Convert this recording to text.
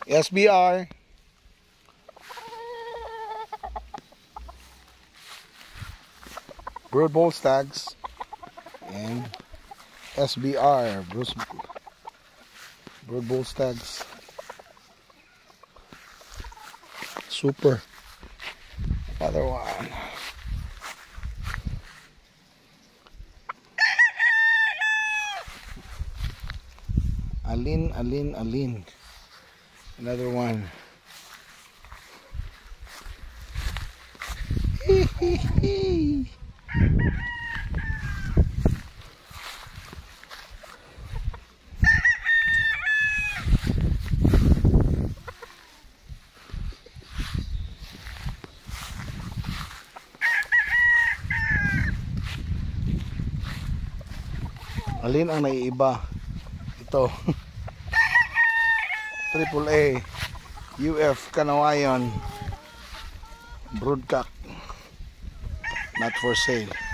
SBR. Brood bull stags and SBR, brood bull stags. Super. Other one. Alin. Another one. Alin ang naiiba? Ito. AAA UF Kanawayon broodcock, not for sale.